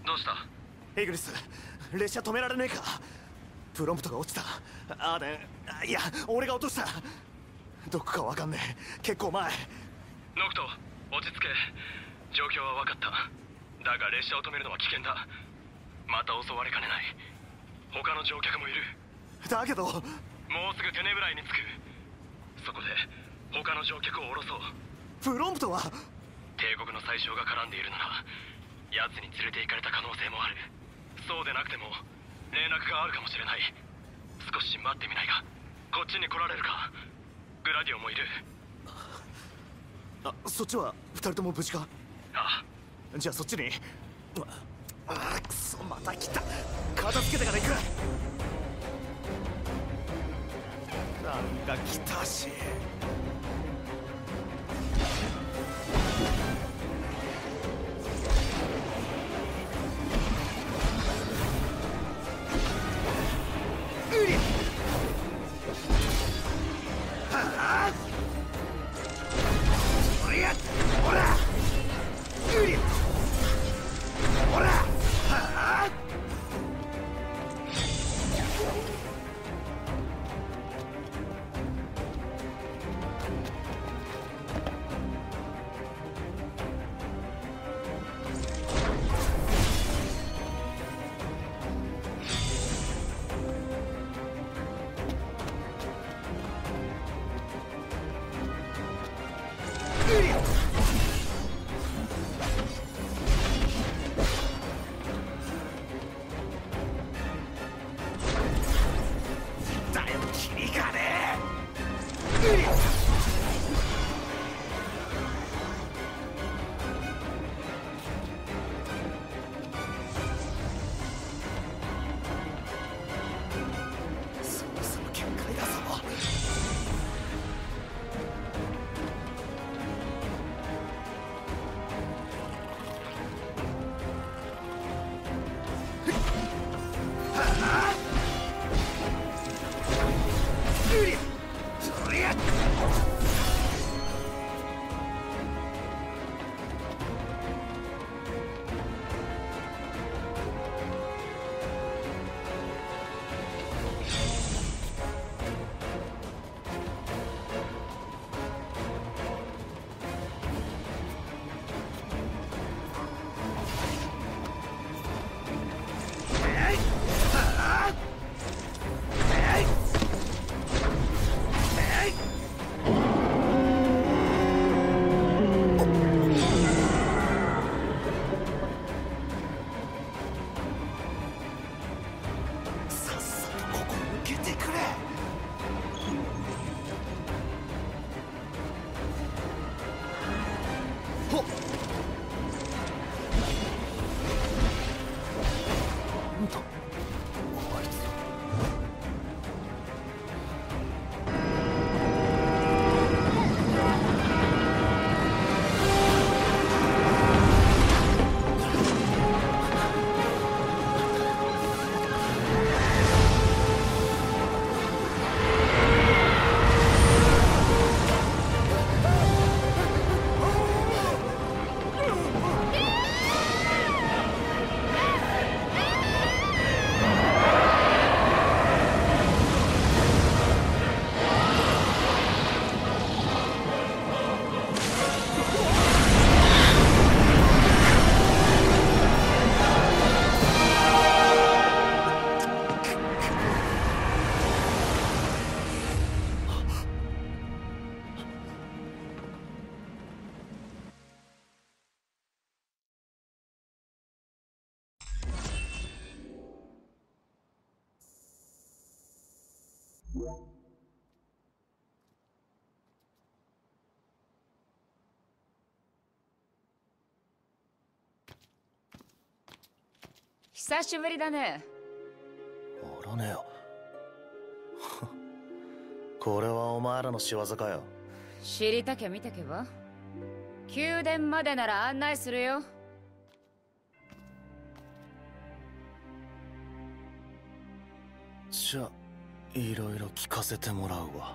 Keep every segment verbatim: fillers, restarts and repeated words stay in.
どうした？ エグリス、列車止められねえか。プロンプトが落ちた。あーでいや俺が落とした。どこかわかんねえ。結構前。 ノクト、落ち着け。状況は分かった。だが列車を止めるのは危険だ。また襲われかねない。他の乗客もいる。 だけどもうすぐテネブライに着く。そこで他の乗客を降ろそう。 プロンプトは帝国の宰相が絡んでいるなら奴に連れて行かれた可能性もある。そうでなくても連絡があるかもしれない。少し待ってみないか。こっちに来られるか。グラディオもいる。 あ、そっちは二人とも無事か？ ああ、じゃあそっちに。ああ、くそ、また来た。片付けてから行く。なんか来たし。うりはあ、おりゃ、ほら、うりほら、はあ、 久しぶりだね。 おらねえよ。これはお前らの仕業かよ。 知りたきゃ見てけば。宮殿までなら案内するよ。 じゃあいろいろ聞かせてもらうわ。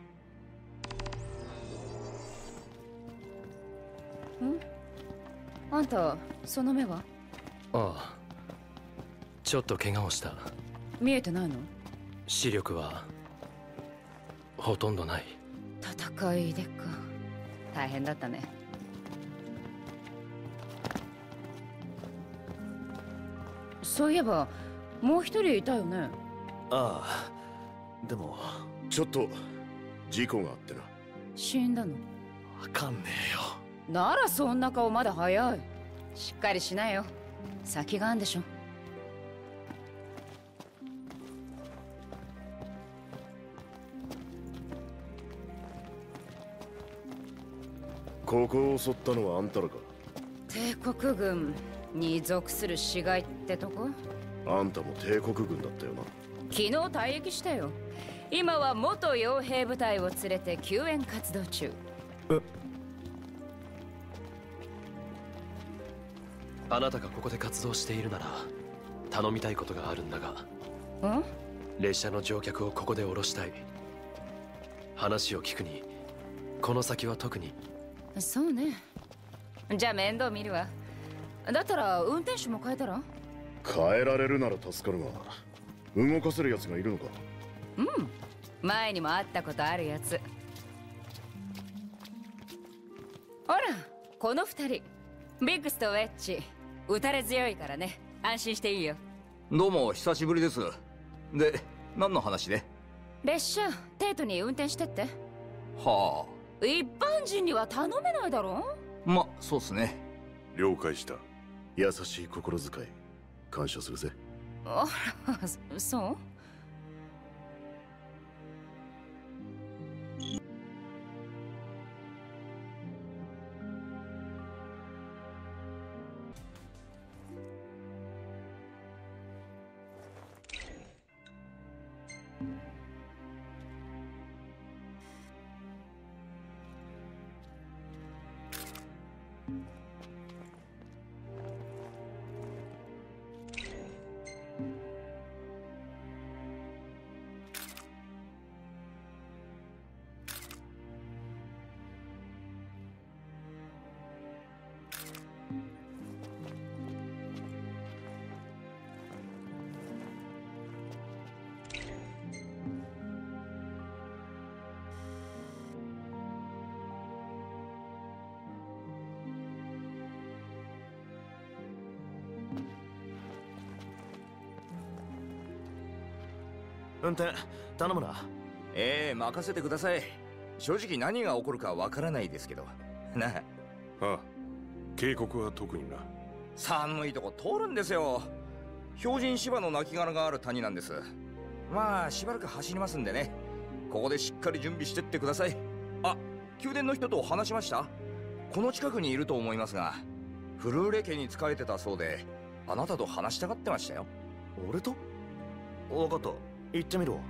ん？ あんたその目は？ ああ、ちょっと怪我をした。 見えてないの？ 視力はほとんどない。 戦いでか。大変だったね。そういえばもう一人いたよね。 ああ、でもちょっと事故があってな。 死んだの？ わかんねえよ。 ならそんな顔まだ早い。しっかりしなよ。先があんでしょ。 ここを襲ったのはあんたらか？ 帝国軍に属する市街ってとこ？ あんたも帝国軍だったよな。 昨日退役したよ。今は元傭兵部隊を連れて救援活動中。 え？ あなたがここで活動しているなら頼みたいことがあるんだが。 ん？ 列車の乗客をここで降ろしたい。話を聞くにこの先は特に。 そうね。じゃあ面倒見るわ。だったら運転手も変えたら？ 変えられるなら助かるが、動かせるやつがいるのか？ うん、前にも会ったことあるやつ。ほらこの二人、ビッグスとウェッジ、打たれ強いからね。安心していいよ。 どうも久しぶりです。で、何の話で？ 列車テートに運転してって。 はあ、一般人には頼めないだろ。 ま、そうっすね。 了解した。優しい心遣い感謝するぜ。 あら、そう？ 運転頼むな。 ええ、任せてください。正直何が起こるかわからないですけどな。 ああ、渓谷は特にな。 寒いとこ通るんですよ。標準芝の亡骸がある谷なんです。まあしばらく走りますんでね、ここでしっかり準備してってください。あ、宮殿の人と話しました？この近くにいると思いますが、フルーレ家に仕えてたそうで、あなたと話したがってましたよ。 俺と？分かった、行ってみろ。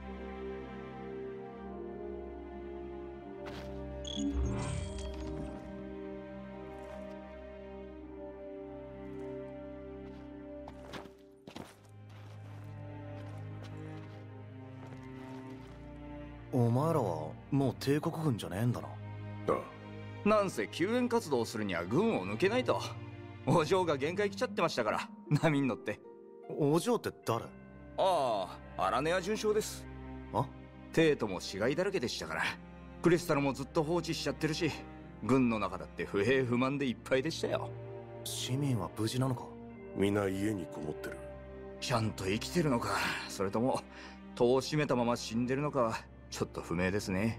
お前らはもう帝国軍じゃねえんだな。 ああ、 なんせ救援活動するには軍を抜けないと。お嬢が限界来ちゃってましたから、波に乗って。 お嬢って誰？ ああ、アラネア准将です。 あ？ テートも死骸だらけでしたから、クリスタルもずっと放置しちゃってるし、軍の中だって不平不満でいっぱいでしたよ。 市民は無事なのか？ みんな家にこもってる。 ちゃんと生きてるのか、それとも戸を閉めたまま死んでるのか、ちょっと不明ですね。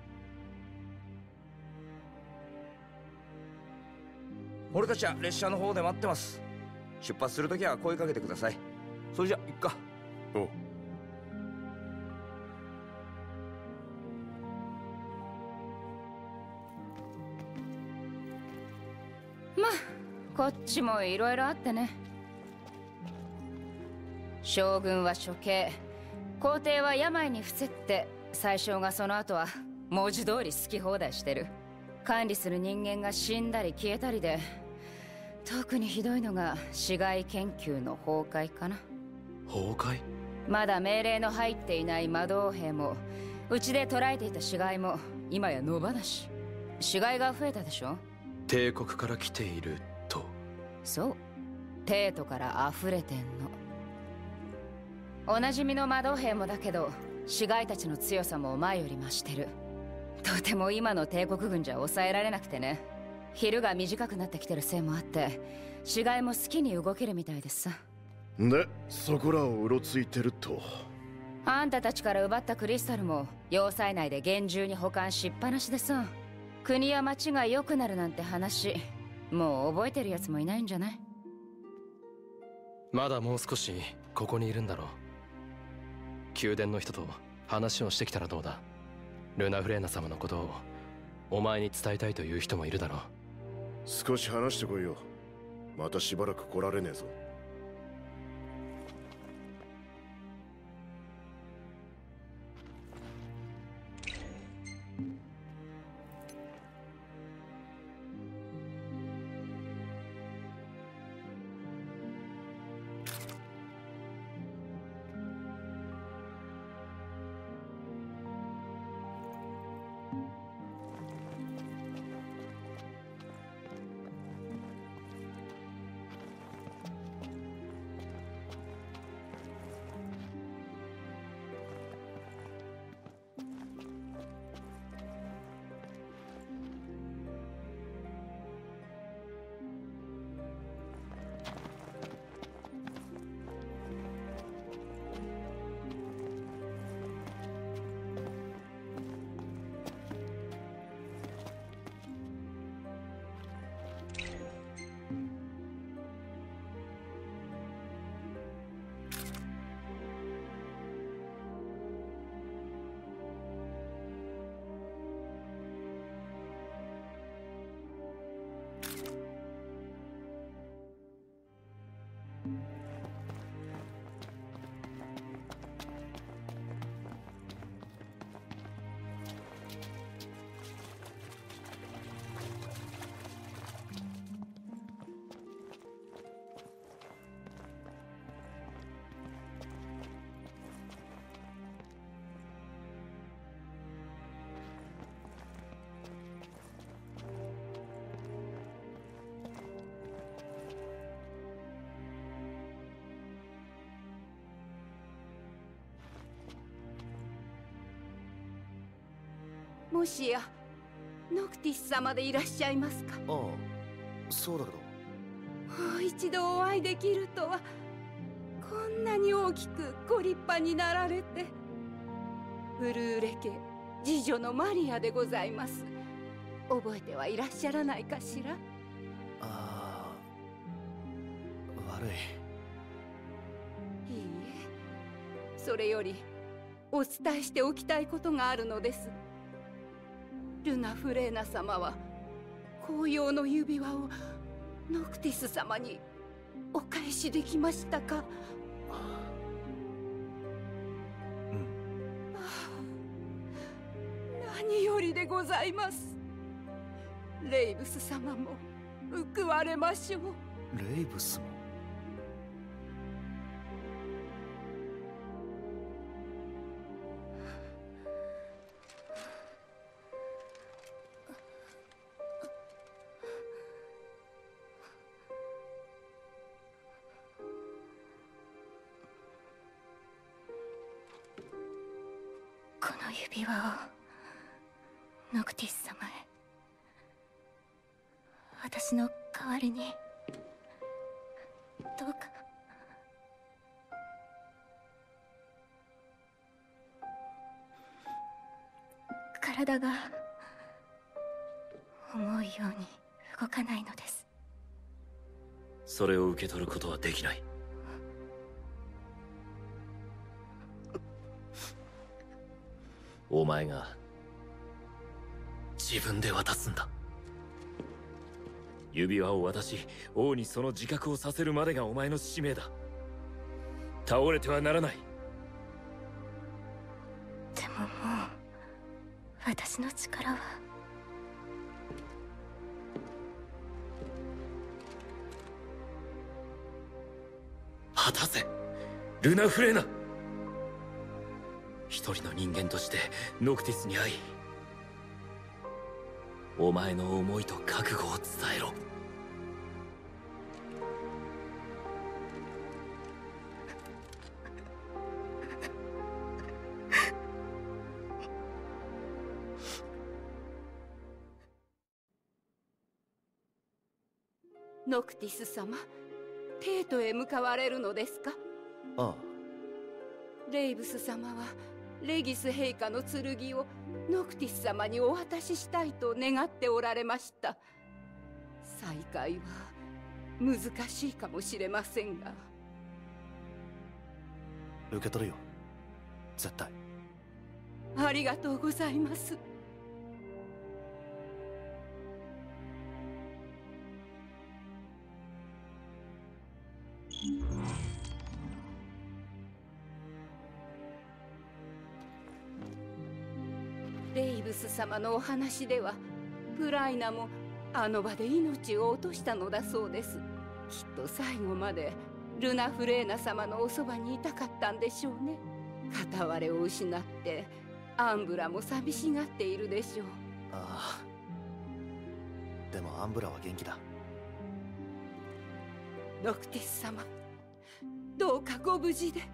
俺たちは列車の方で待ってます。出発するときは声かけてください。それじゃ行くか。 おう。 まあこっちもいろいろあってね。将軍は処刑、皇帝は病に伏せって、宰相がその後は文字通り好き放題してる。管理する人間が死んだり消えたりで、特にひどいのが市街研究の崩壊かな。 崩壊？ まだ命令の入っていない魔導兵も、うちで捕らえていた死骸も今や野放し。死骸が増えたでしょ。 帝国から来ていると？ そう、帝都から溢れてんの。おなじみの魔導兵もだけど、市街たちの強さも前より増してる。とても今の帝国軍じゃ抑えられなくてね。昼が短くなってきてるせいもあって、市街も好きに動けるみたいですさ。 で、そこらをうろついてると。 あんたたちから奪ったクリスタルも要塞内で厳重に保管しっぱなしでさ。国や町が良くなるなんて話、もう覚えてるやつもいないんじゃない？ まだもう少しここにいるんだろう。宮殿の人と話をしてきたらどうだ。ルナフレーナ様のことをお前に伝えたいという人もいるだろう。 少し話してこいよ。またしばらく来られねえぞ。 もしやノクティス様でいらっしゃいますか？ ああ、そうだけど。 もう一度お会いできるとは。こんなに大きくご立派になられて。フルーレ家次女のマリアでございます。覚えてはいらっしゃらないかしら？ ああ、悪い。 いいえ、それよりお伝えしておきたいことがあるのです。ルナフレーナ様は紅葉の指輪をノクティス様にお返しできましたか？ うん。 何よりでございます。レイブス様も報われましょう。 レイブスも？ この指輪をノクティス様へ。私の代わりにどうか。体が思うように動かないのです。 それを受け取ることはできない。お前が自分で渡すんだ。指輪を渡し王にその自覚をさせるまでがお前の使命だ。倒れてはならない。 でももう私の力は。 果たせルナフレーナ。一人の人間としてノクティスに会い、お前の思いと覚悟を伝えろ。 ノクティス様、テートへ向かわれるのですか？ ああ。 レイブス様はレギス陛下の剣をノクティス様にお渡ししたいと願っておられました。再会は難しいかもしれませんが。 受け取るよ、絶対。 ありがとうございます。レイブス様のお話では、プライナもあの場で命を落としたのだそうです。きっと最後までルナフレーナ様のおそばにいたかったんでしょうね。片割れを失ってアンブラも寂しがっているでしょう。 ああ。でもアンブラは元気だ。 ノクティス様、どうかご無事で。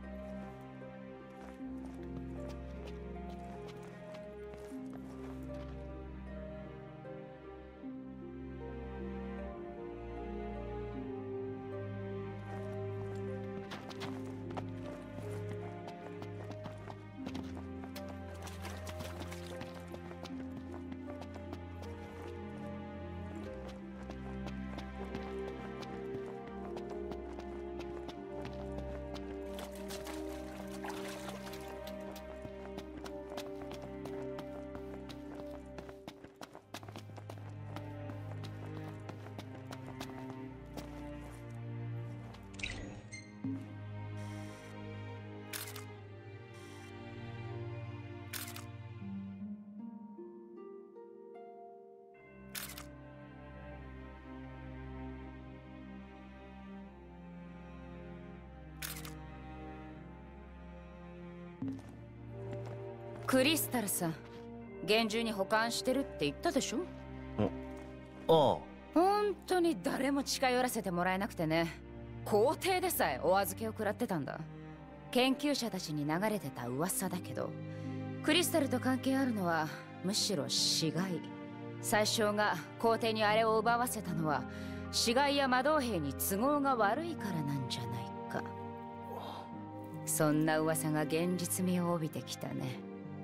クリスタルさん、厳重に保管してるって言ったでしょ？ ああ。 本当に誰も近寄らせてもらえなくてね、皇帝でさえお預けを食らってたんだ。研究者たちに流れてた噂だけど、クリスタルと関係あるのはむしろ死骸。宰相が皇帝にあれを奪わせたのは死骸や魔導兵に都合が悪いからなんじゃないか。そんな噂が現実味を帯びてきたね。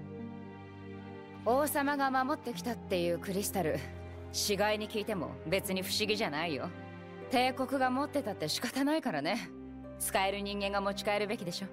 王様が守ってきたっていうクリスタル、死骸に聞いても別に不思議じゃないよ。帝国が持ってたって仕方ないからね。使える人間が持ち帰るべきでしょ。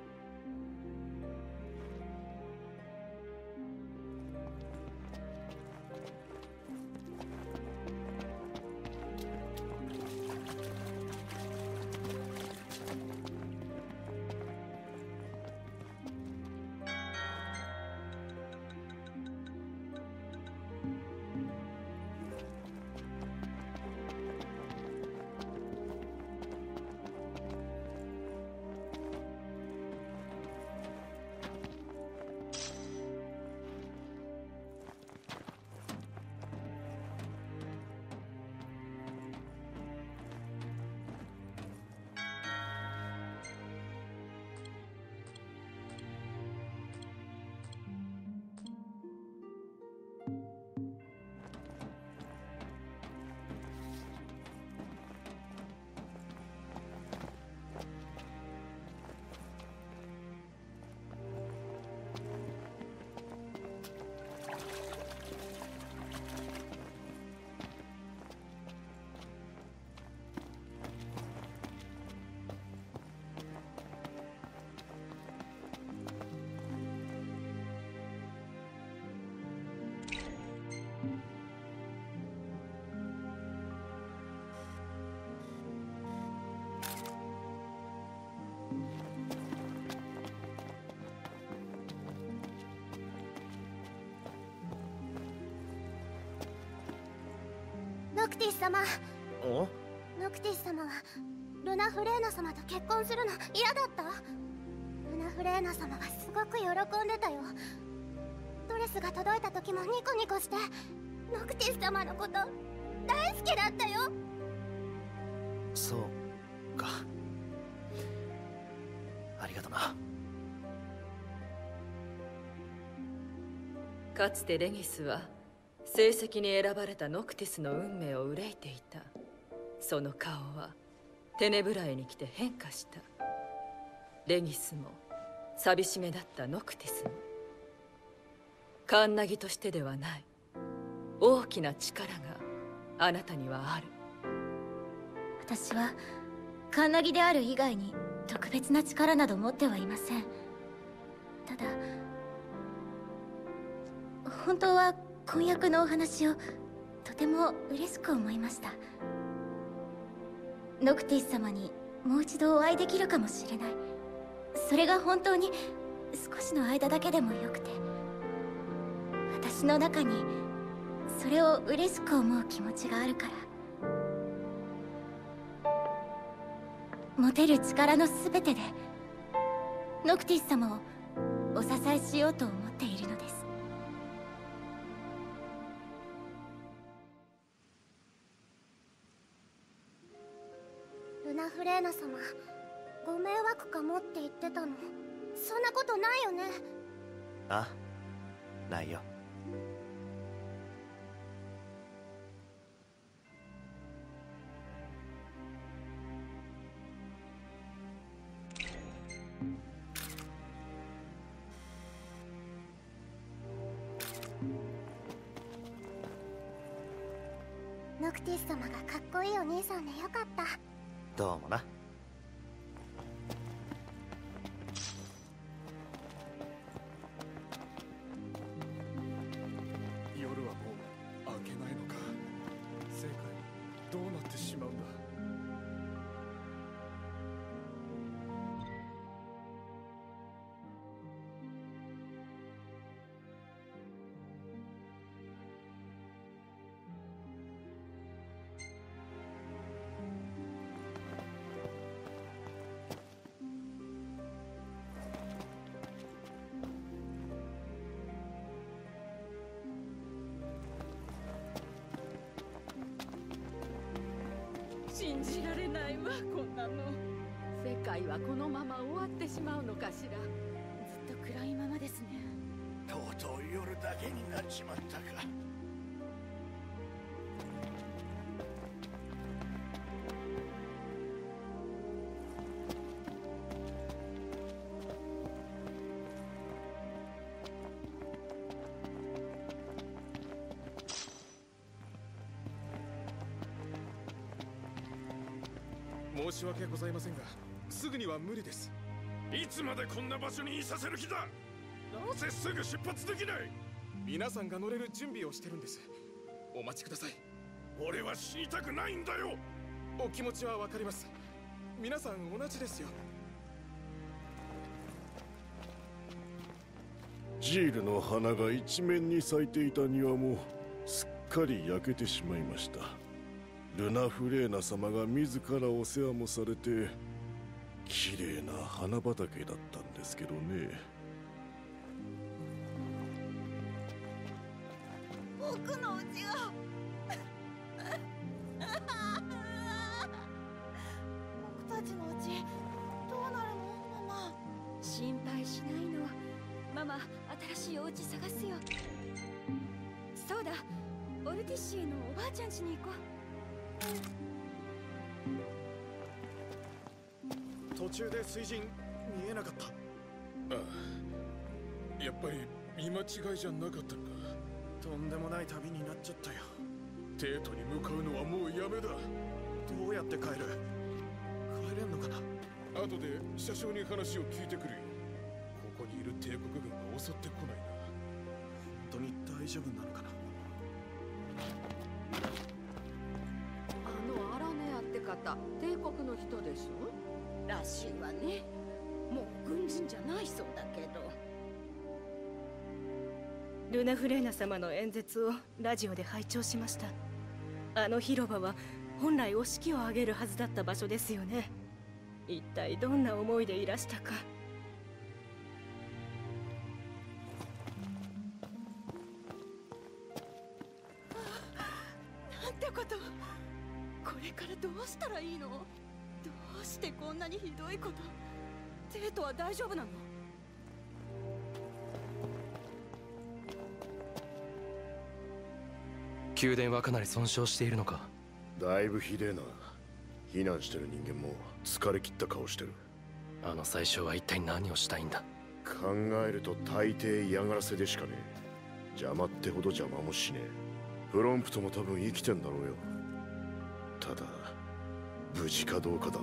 ノクティス様。 お？ ノクティス様はルナフレーナ様と結婚するの嫌だった？ルナフレーナ様はすごく喜んでたよ。ドレスが届いた時もニコニコして、ノクティス様のこと大好きだったよ。 そうか。ありがとな。 かつてレギスは成績に選ばれたノクティスの運命を憂いていた。 その顔はテネブラエに来て変化した。レギスも寂しげだったノクティスもカンナギとしてではない大きな力があなたにはある。 私はカンナギである以外に特別な力など持ってはいません。ただ本当は婚約のお話をとても嬉しく思いました。ノクティス様にもう一度お会いできるかもしれない。それが本当に少しの間だけでもよくて、私の中にそれを嬉しく思う気持ちがあるから。持てる力の全てでノクティス様をお支えしようと思っているのです。ルナフレーナ様、ご迷惑かもって言ってたの。そんなことないよね。 あ、ないよ。 ノクティス様がかっこいいお兄さんでよかった。 どうもな。 夜はもう明けないのか。正解どうなってしまうんだ。 信じられないわ、こんなの。世界はこのまま終わってしまうのかしら。ずっと暗いままですね。 とうとう夜だけになっちまったか。申し訳ございませんが、すぐには無理です。 いつまでこんな場所にいさせる気だ。なぜすぐ出発できない。 皆さんが乗れる準備をしてるんです。お待ちください。 俺は死にたくないんだよ。 お気持ちはわかります。皆さん同じですよ。 ジールの花が一面に咲いていた庭もすっかり焼けてしまいました。ルナフレーナ様が自らお世話もされて綺麗な花畑だったんですけどね。 僕の家が僕たちの家どうなるの？ママ。 心配しないの。ママ、新しいお家探すよ。そうだ、オルティッシーのおばあちゃん家に行こう。 途中で水神見えなかった。ああ、やっぱり見間違いじゃなかったのか。とんでもない旅になっちゃったよ。テートに向かうのはもうやめだ。どうやって帰る？帰れんのかな。後で車掌に話を聞いてくるよ。ここにいる帝国軍が襲ってこないな。本当に大丈夫なのかな。 あのアラネアって方、帝国の人でしょ？らしいわね。もう軍人じゃないそうだけど。 ルナフレーナ様の演説をラジオで拝聴しました。あの広場は本来お式を挙げるはずだった場所ですよね。一体どんな思いでいらしたか。 なんてこと。これからどうしたらいいの？どうしてこんなにひどいこと。テートは大丈夫なの？ 宮殿はかなり損傷しているのか。 だいぶひでえな。 避難してる人間も疲れ切った顔してる。 あの宰相は一体何をしたいんだ。 考えると大抵嫌がらせでしかねえ。邪魔ってほど邪魔もしねえ。プロンプトも多分生きてんだろうよ。ただ無事かどうかだな。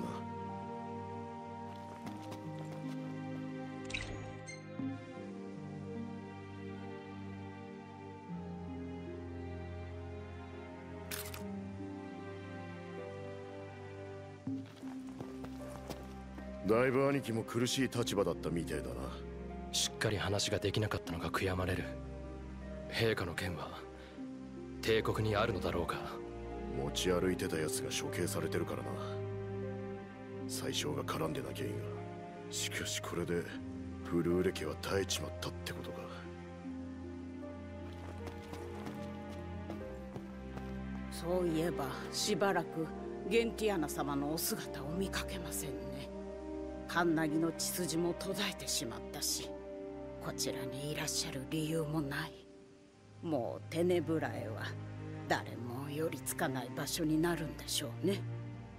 だいぶ兄貴も苦しい立場だったみてえだな。 しっかり話ができなかったのが悔やまれる。陛下の剣は帝国にあるのだろうか。 持ち歩いてた奴が処刑されてるからな。宰相が絡んでなきゃいいが、しかしこれでフルーレ家は耐えちまったってことか。 そういえばしばらくゲンティアナ様のお姿を見かけませんね。カンナギの血筋も途絶えてしまったし、こちらにいらっしゃる理由もない。もうテネブラへは誰も寄りつかない場所になるんでしょうね。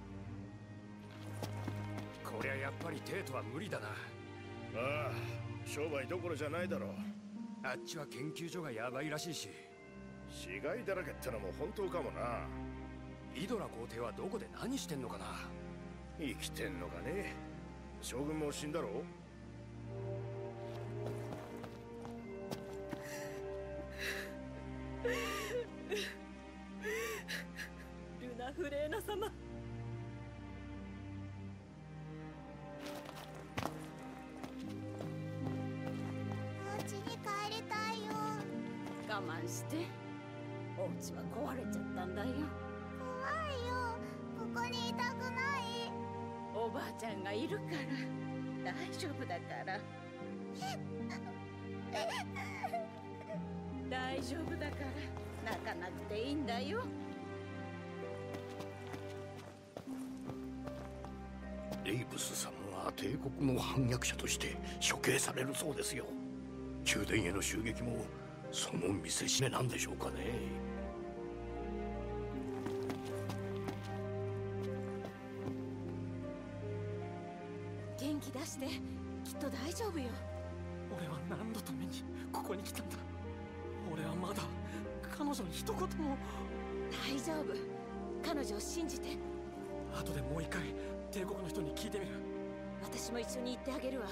こりゃやっぱり帝都は無理だな。ああ、商売どころじゃないだろう。 あっちは研究所がやばいらしいし。 死骸だらけってのも本当かもな。 イドラ皇帝はどこで何してんのかな。 生きてんのかね。将軍も死んだろう。 ルナフレーナ様。 お家に帰りたいよ。 我慢して。お家は壊れちゃったんだよ。 怖いよ。ここにいたくない。 おばあちゃんがいるから大丈夫だから大丈夫だから泣かなくていいんだよ。 レイブスさんは帝国の反逆者として処刑されるそうですよ。宮殿への襲撃もその見せしめなんでしょうかね。 元気出して、きっと大丈夫よ。 俺は何のためにここに来たんだ。俺はまだ彼女に一言も。 大丈夫、彼女を信じて。 後でもう一回帝国の人に聞いてみる。 私も一緒に行ってあげるわ。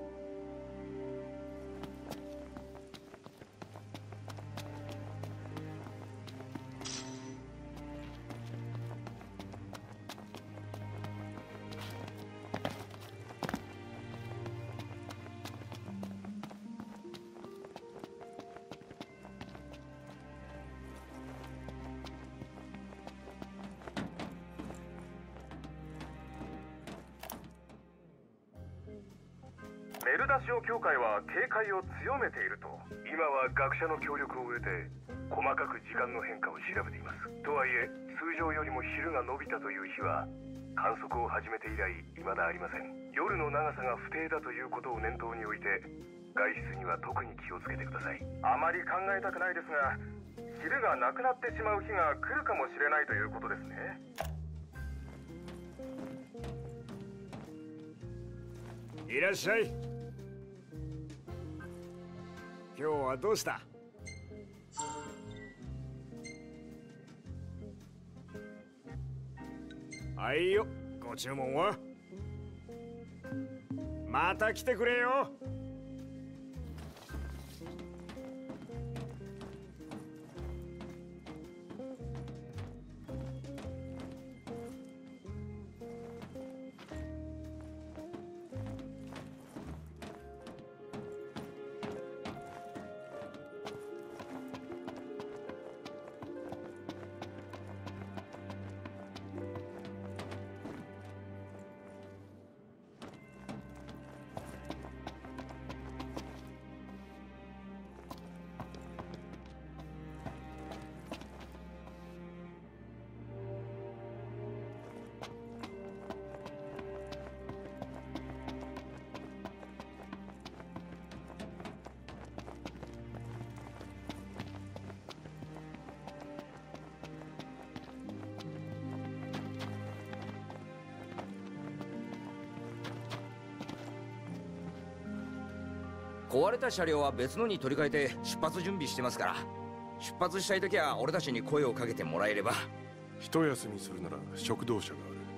メルダシオ協会は警戒を強めていると。今は学者の協力を得て細かく時間の変化を調べています。とはいえ通常よりも昼が伸びたという日は観測を始めて以来未だありません。夜の長さが不定だということを念頭に置いて外出には特に気をつけてください。あまり考えたくないですが、昼がなくなってしまう日が来るかもしれないということですね。 いらっしゃい。今日はどうした？はいよ、ご注文は？また来てくれよ。 壊れた車両は別のに取り替えて出発準備してますから、出発したい時は俺たちに声をかけてもらえれば。 一休みするなら食堂車がある。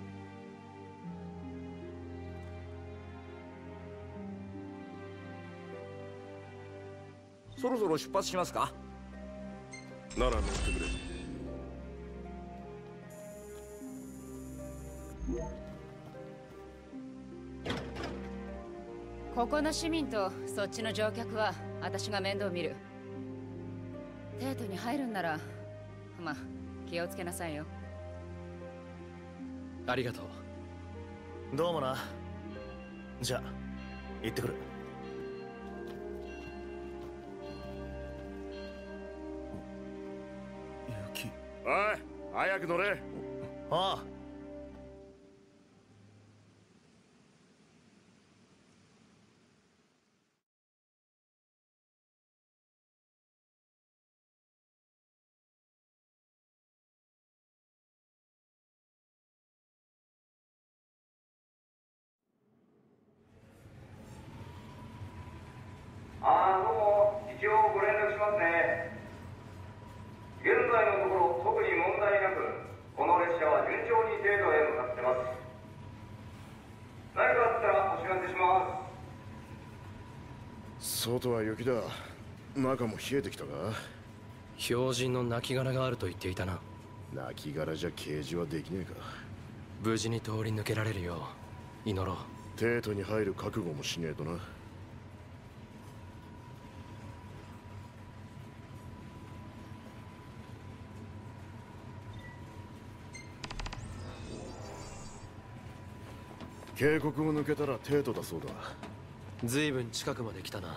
そろそろ出発しますか？ なら乗ってくれ。 ここの市民とそっちの乗客は私が面倒見る。テートに入るんならまあ気をつけなさいよ。 ありがとう。 どうもな。じゃあ行ってくる。 雪。おい、早く乗れ。 ああ。 ああ、どうも、一応ご連絡しますね。現在のところ特に問題なく、この列車は順調に程度へ向かってます。何かあったらお知らせします。 外は雪だ。中も冷えてきたか？ 標準の亡骸があると言っていたな。 亡骸じゃ掲示はできねえか。 無事に通り抜けられるよう祈ろう。 テートに入る覚悟もしねえとな。渓谷を抜けたらテートだそうだ。 随分近くまで来たな。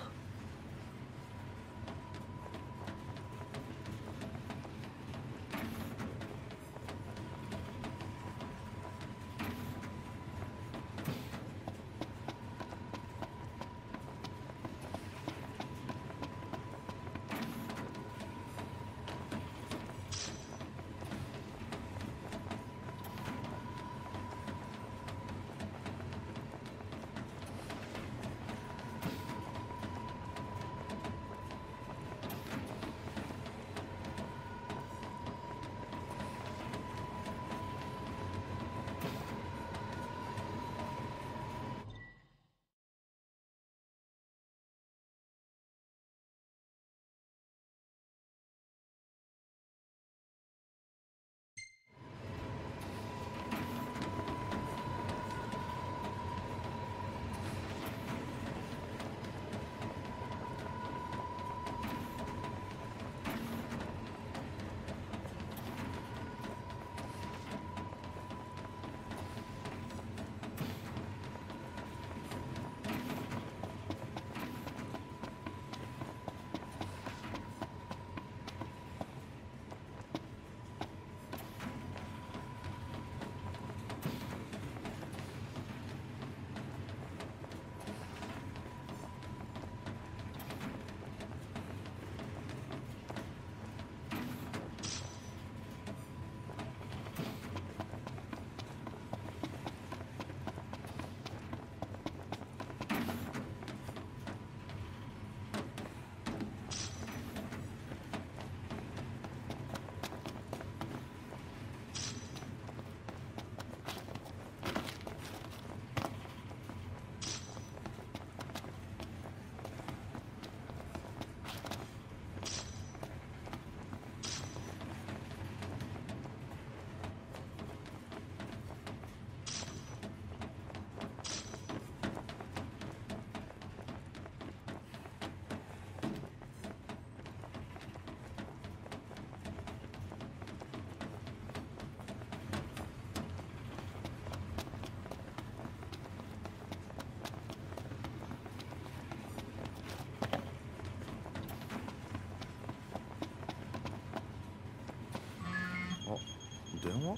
電話？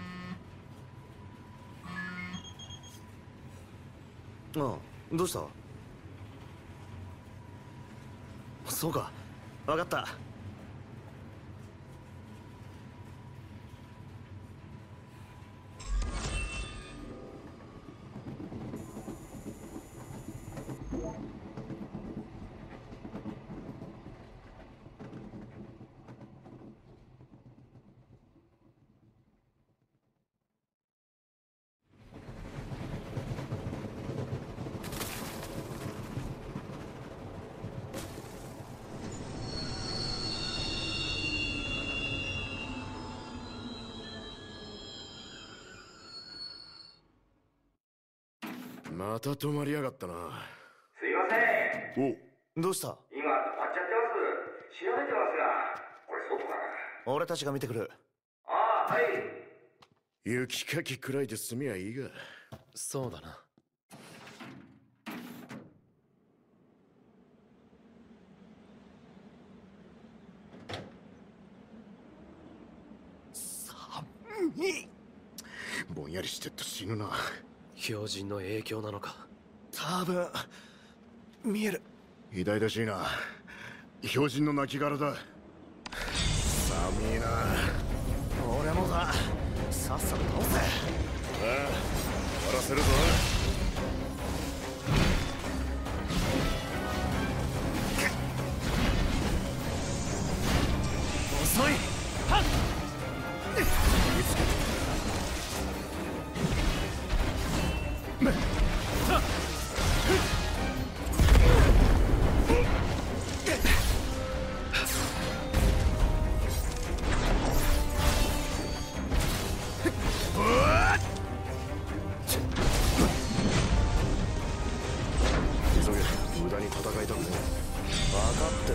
ああ、どうした？そうか、分かった。 また止まりやがったな。 すいません。 お、どうした？ 今止まっちゃってます。調べてますが、これ外かな。 俺たちが見てくる。 ああ、はい。 雪かきくらいで済みゃいいが。 そうだな。 寒い。ぼんやりしてっと死ぬな。 標準の影響なのか。 多分見える。 偉大らしいな。標準の亡骸だ。寒いな。 俺もだ。さっさと倒せ。 ああ、終わらせるぞ。 遅い。はっ。見つけた。 急げ、無駄に戦いたくねえ。 分かってる。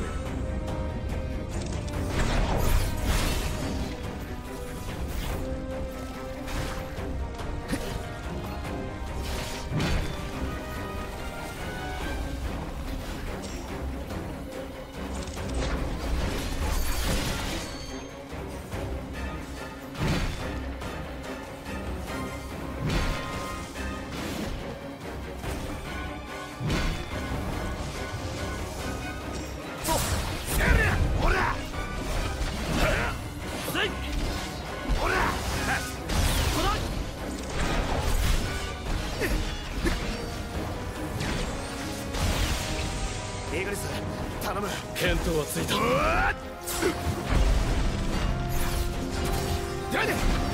イグリス、頼む。 見当はついた。 やれ。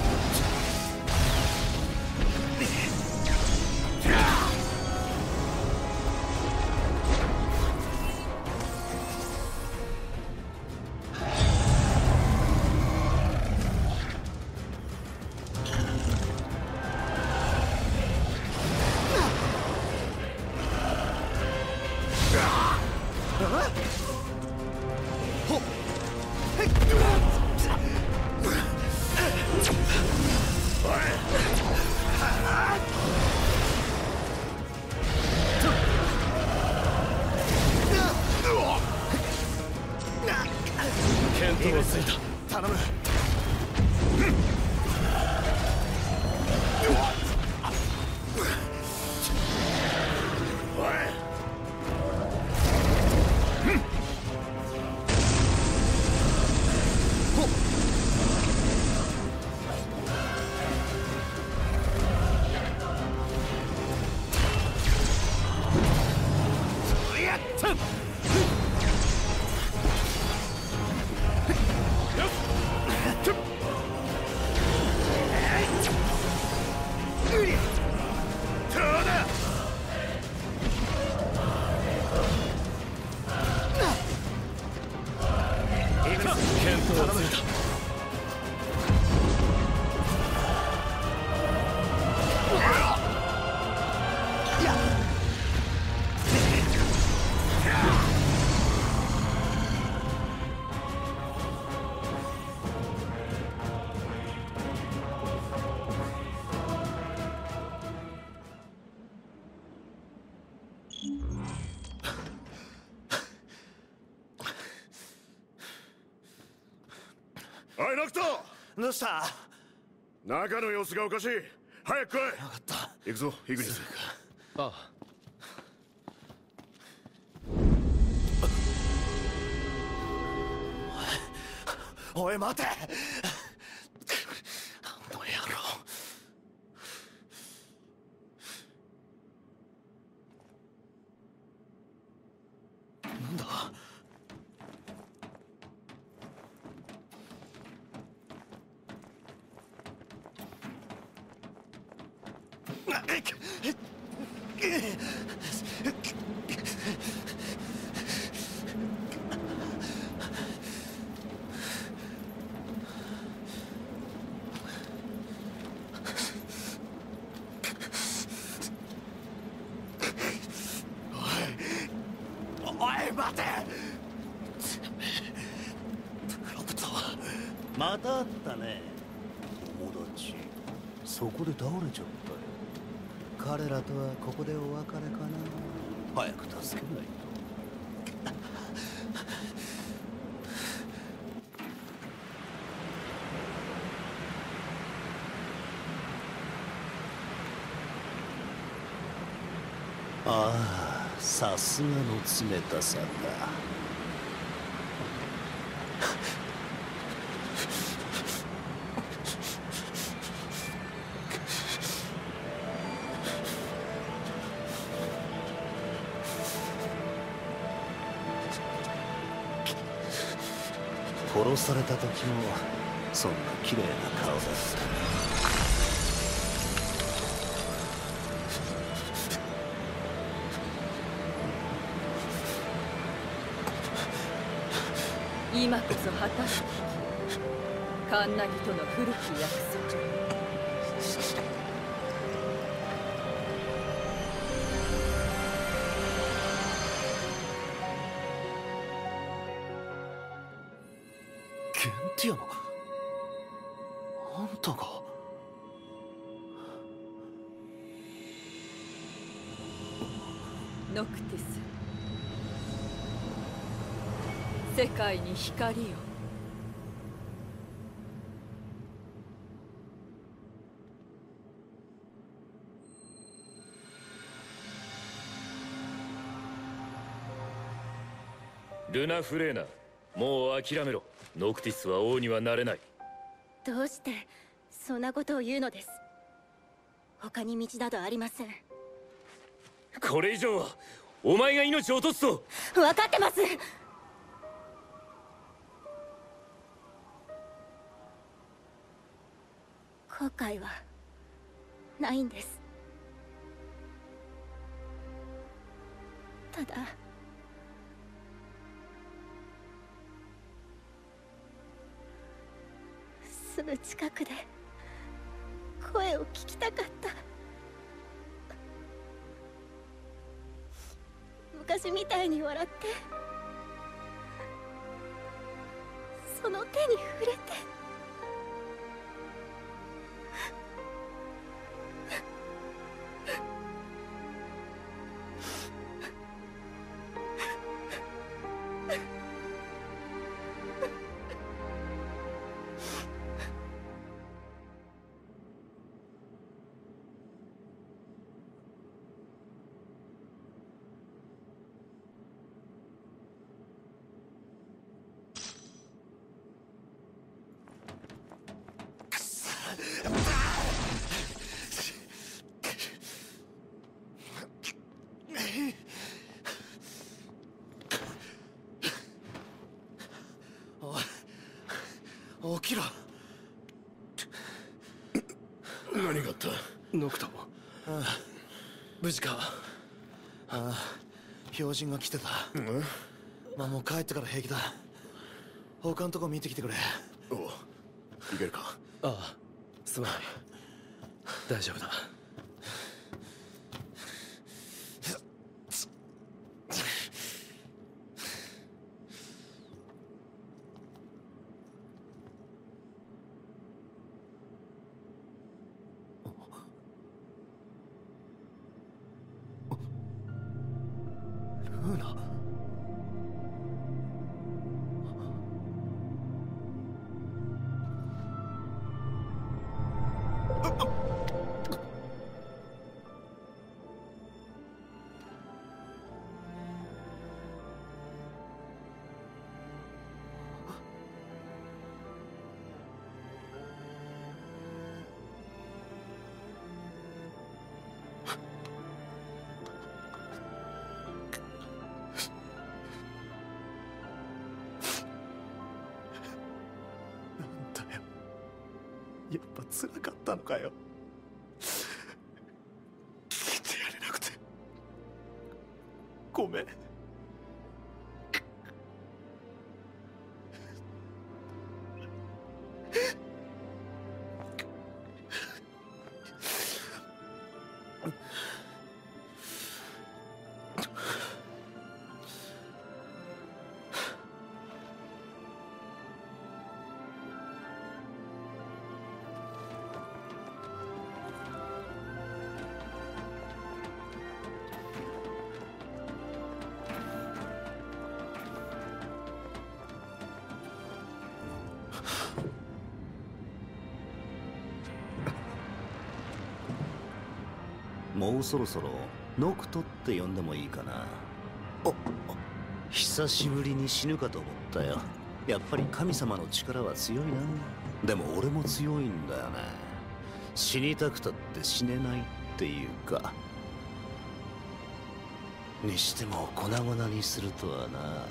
見当はついた。 頼む。 おい、ノクト。 どうした？ 中の様子がおかしい。早く来い。分かった。行くぞ、イグニス。 ああ。 おい、待て。あの野郎。なんだ？ 待て。プロプト。 またあったね、友達。そこで倒れちゃったよ。彼らとはここでお別れかな。早く助けないと。ああ、さすがの冷たさだ。殺された時もそんな綺麗な顔だった。 今こそ果たすカンナギとの古き約束。 ゲンティアのあんたが。 ノクティス、世界に光を。 ルナ・フレーナ、もう諦めろ。ノクティスは王にはなれない。 どうしてそんなことを言うのです。他に道などありません。 これ以上はお前が命を落とすと。 分かってます。後悔はないんです。ただすぐ近くで声を聞きたかった。昔みたいに笑ってその手に触れて。 おい、起きろ。 何があった？ ノクト。 ああ、無事か。ああ、標準が来てた。まあもう帰ってから平気だ。他のとこ見てきてくれ。 おう、行けるか？ ああ、すまない。大丈夫だ。 ルーナ。やっぱ辛かったのかよ。聞いてやれなくてごめん。 もうそろそろノクトって呼んでもいいかな。お久しぶりに死ぬかと思ったよ。やっぱり神様の力は強いな。でも俺も強いんだよね。死にたくたって死ねないっていうか。にしても粉々にするとはな。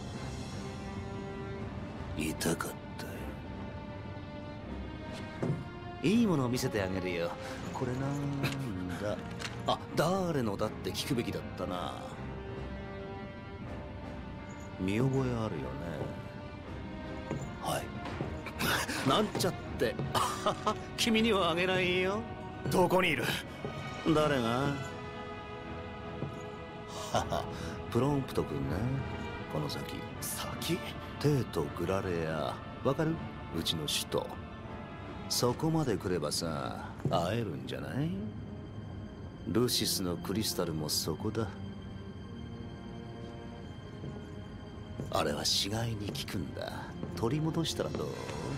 痛かったよ。いいものを見せてあげるよ。これなんだ。あ、誰のだって聞くべきだったな。見覚えあるよね。はい。なんちゃって。君にはあげないよ。 どこにいる？ 誰が？プロンプト君ね。この先。 先？ テーとグラレア。わかる？うちの首都。そこまで来ればさ、会えるんじゃない？ルシスのクリスタルもそこだ。あれは死骸に効くんだ。取り戻したらど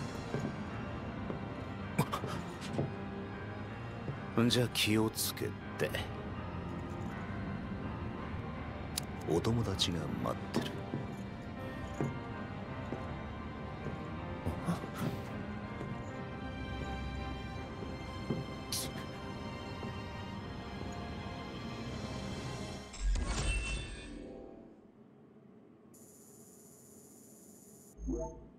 う？じゃあ気をつけて。お友達が待ってる。 What?